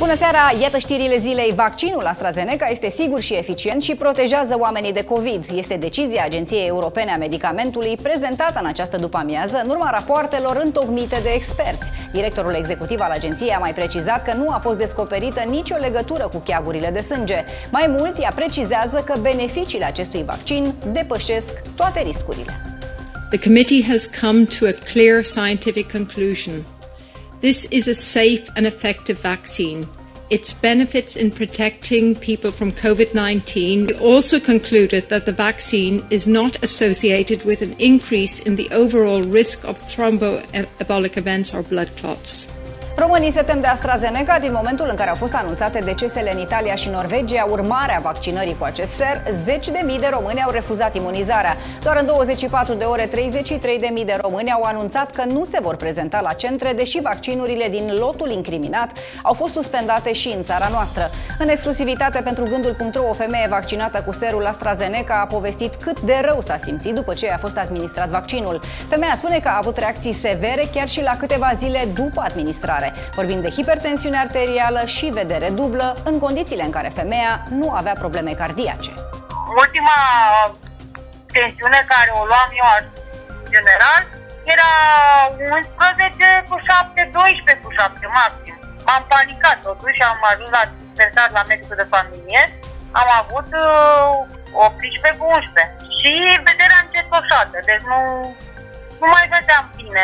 Bună seara! Iată știrile zilei. Vaccinul AstraZeneca este sigur și eficient și protejează oamenii de COVID. Este decizia Agenției Europene a Medicamentului prezentată în această după-amiază în urma rapoartelor întocmite de experți. Directorul executiv al agenției a mai precizat că nu a fost descoperită nicio legătură cu cheagurile de sânge. Mai mult, ea precizează că beneficiile acestui vaccin depășesc toate riscurile. The committee has come to a clear scientific conclusion. This is a safe and effective vaccine. Its benefits in protecting people from COVID-19 also concluded that the vaccine is not associated with an increase in the overall risk of thromboembolic events or blood clots. Românii se tem de AstraZeneca din momentul în care au fost anunțate decesele în Italia și Norvegia, urmare a vaccinării cu acest ser. Zeci de mii de români au refuzat imunizarea. Doar în 24 de ore, 33.000 de români au anunțat că nu se vor prezenta la centre, deși vaccinurile din lotul incriminat au fost suspendate și în țara noastră. În exclusivitate pentru Gândul.ro, o femeie vaccinată cu serul AstraZeneca a povestit cât de rău s-a simțit după ce a fost administrat vaccinul. Femeia spune că a avut reacții severe chiar și la câteva zile după administrare. Vorbim de hipertensiune arterială și vedere dublă, în condițiile în care femeia nu avea probleme cardiace. Ultima tensiune care o luam eu în general era 11 cu 7, 12 cu 7 maxim. M-am panicat totuși, am ajuns la dispensar la medicul de familie, am avut 18 cu 11 și vederea încetoșată, deci nu mai vedeam bine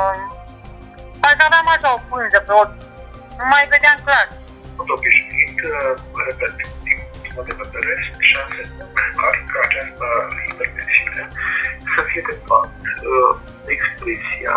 parcă aveam așa o pânză pe ochi. Nu mai vedeam clar. Sunt obișnuit, repet, din punctul de vedere, sunt șanse mult mai mari ca această hipertensiune să fie, de fapt, expresia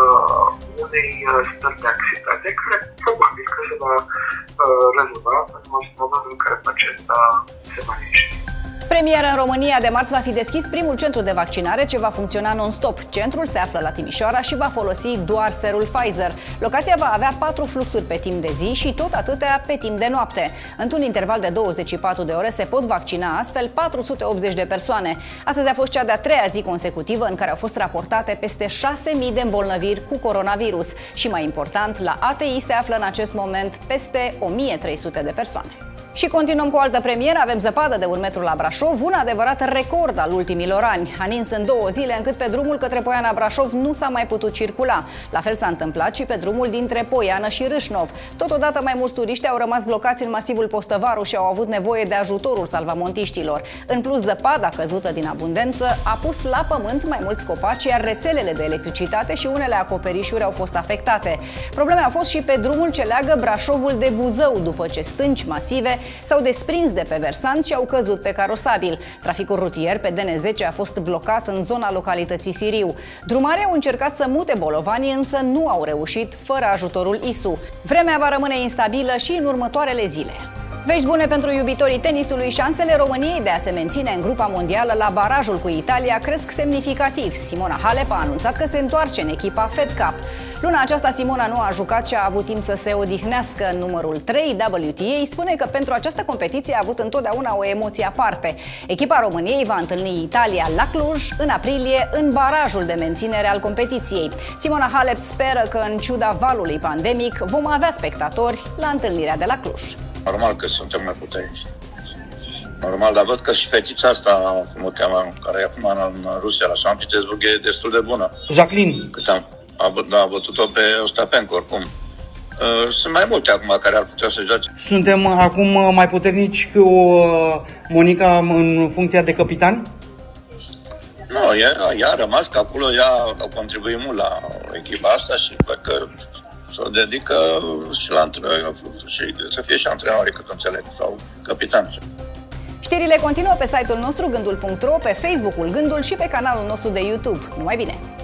unei stări de anxietate care probabil că se va rezolva în momentul în care pacienta se va liniști. Premieră în România, de marți va fi deschis primul centru de vaccinare ce va funcționa non-stop. Centrul se află la Timișoara și va folosi doar serul Pfizer. Locația va avea 4 fluxuri pe timp de zi și tot atâtea pe timp de noapte. Într-un interval de 24 de ore se pot vaccina astfel 480 de persoane. Astăzi a fost cea de-a treia zi consecutivă în care au fost raportate peste 6.000 de îmbolnăviri cu coronavirus. Și mai important, la ATI se află în acest moment peste 1.300 de persoane. Și continuăm cu o altă premieră. Avem zăpadă de 1 metru la Brașov, un adevărat record al ultimilor ani. A nins în 2 zile încât pe drumul către Poiana Brașov nu s-a mai putut circula. La fel s-a întâmplat și pe drumul dintre Poiană și Râșnov. Totodată mai mulți turiști au rămas blocați în masivul Postăvaru și au avut nevoie de ajutorul salvamontiștilor. În plus, zăpada căzută din abundență a pus la pământ mai mulți copaci, iar rețelele de electricitate și unele acoperișuri au fost afectate. Probleme au fost și pe drumul ce leagă Brașovul de Buzău, după ce stânci masive s-au desprins de pe versant și au căzut pe carosabil. Traficul rutier pe DN10 a fost blocat în zona localității Siriu. Drumarii au încercat să mute bolovanii, însă nu au reușit fără ajutorul ISU. Vremea va rămâne instabilă și în următoarele zile. Vești bune pentru iubitorii tenisului. Șansele României de a se menține în grupa mondială la barajul cu Italia cresc semnificativ. Simona Halep a anunțat că se întoarce în echipa Fed Cup. Luna aceasta Simona nu a jucat și a avut timp să se odihnească. Numărul 3 WTA spune că pentru această competiție a avut întotdeauna o emoție aparte. Echipa României va întâlni Italia la Cluj în aprilie, în barajul de menținere al competiției. Simona Halep speră că, în ciuda valului pandemic, vom avea spectatori la întâlnirea de la Cluj. Normal că suntem mai puternici. Normal, dar văd că și fetița asta, cum o cheamă, care e acum în Rusia, la Sankt Petersburg, e destul de bună. Jacqueline. Cât am văzut-o pe Ostapenko, oricum. Sunt mai multe acum care ar putea să joace. Suntem acum mai puternici cu Monica în funcția de capitan? Nu, ea a rămas că acolo, ea a contribuit mult la echipa asta și văd că să o dedică și la și să fie și antrenori, cât înțeleg, sau capitan. Știrile continuă pe site-ul nostru Gândul.ro, pe Facebook-ul Gândul și pe canalul nostru de YouTube. Numai bine!